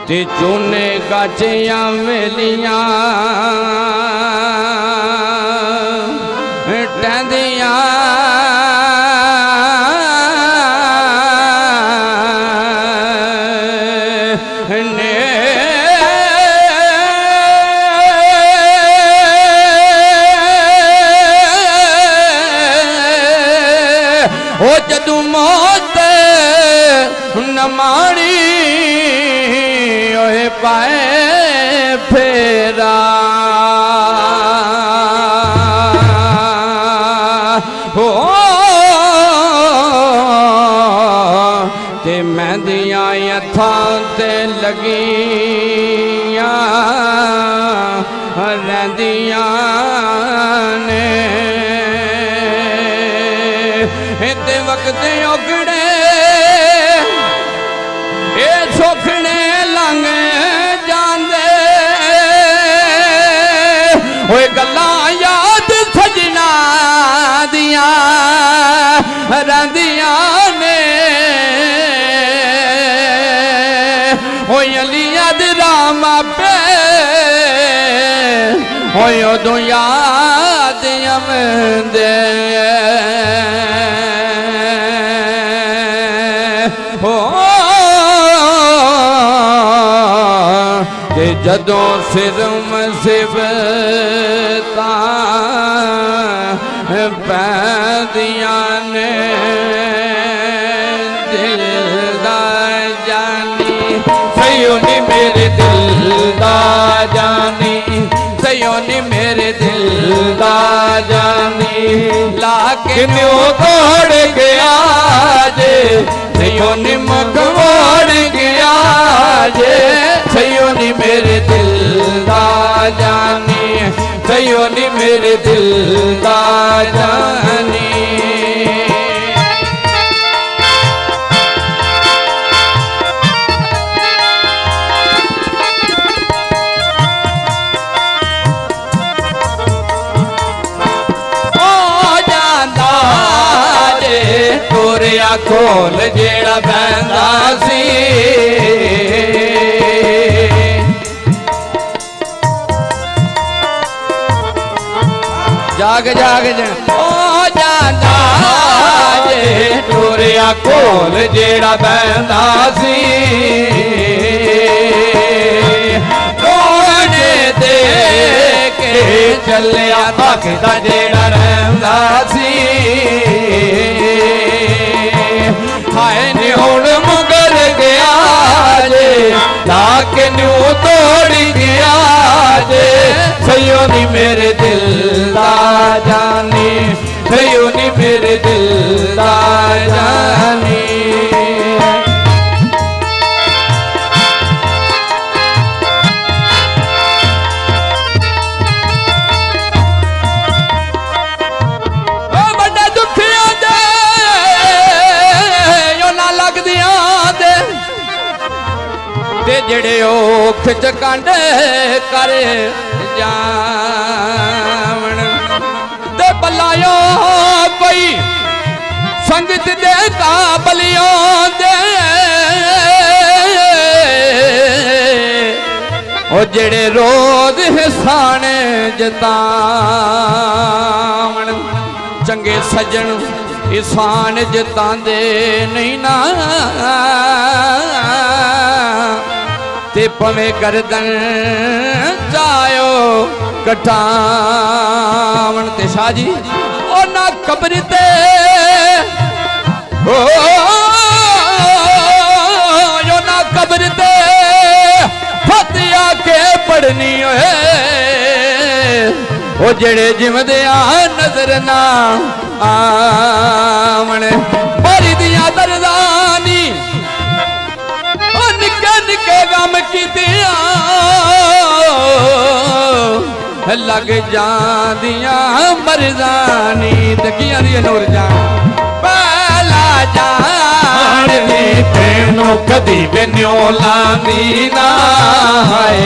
ते चूने गाचियां वेलियां टहदियां ओ जदू मौत न माड़ी ओए पाए फेरा हो ते मेहंदियां अथां ते लगियां रहंदियां ने ते वक्त उगड़े ये सुखने लंघ जांदे ओए गल्लां याद सजना दियां रहंदियां ने ओए अलिया दी रामा पे ओए उदों याद आंदे ते जदों सिर मुसीबतां पैंदियां ने दिल दा जानी सयो नी मेरे दिल दा जानी सयो नी मेरे दिल दा जानी लाके न्यू तोड़ गया जे सयो नी मुख मोड़ गया जे सयो नी मेरे दिल दा जानी सयो नी मेरे दिल दा जानी टोरिया खोल जेड़ा बहंदा सी जाग जाग ओ जाना जे टोरिया खोल जेड़ा बहंदा सी कोने दे के चलिया भगता जेड़ा रहंदा सी हाय नी हुण मुकर गया जे लाके न्यू तोड़ गया जे सयो नी मेरे दिल दा जानी सयो नी मेरे दिल दा जानी जेड़े ओख च कंड कर जावन ते बलायो कोई संगत दे काबलियों दे ओ जेड़े रोज हिसाने जतावन चंगे सजन इसान जतांदे नहीं ना ते पवे गर्दन जायो कटावन ते शाह जी ओ ना कब्र ते ओ यो ना कब्र ते फतिया के पढ़नी है ओ जेड़े जिमदिया नजर ना आवन बारी दिया दरदानी निके गम की लग जादियां मरदानी तकियां दी नूर जान पहला जान दी तेनों कदी भी न्यो लांदी ना है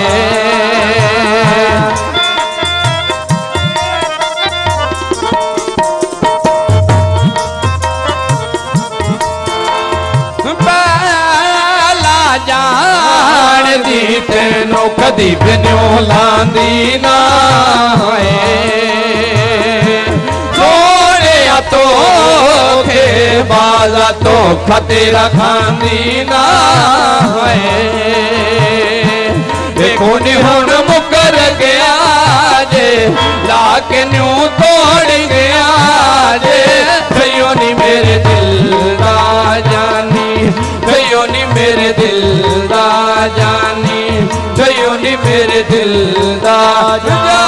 जान दी तेनों कदी भी न्यों लांदी ना है सोने तो के बाजा तो खतेरा खांदी ना है देखो निहुण मुकर गया जे लाके न्यू तोड़ गया जे भयो नी मेरे दिल दा जानी भयो नी मेरे दिल दा जानी भयो नी मेरे दिल दा जानी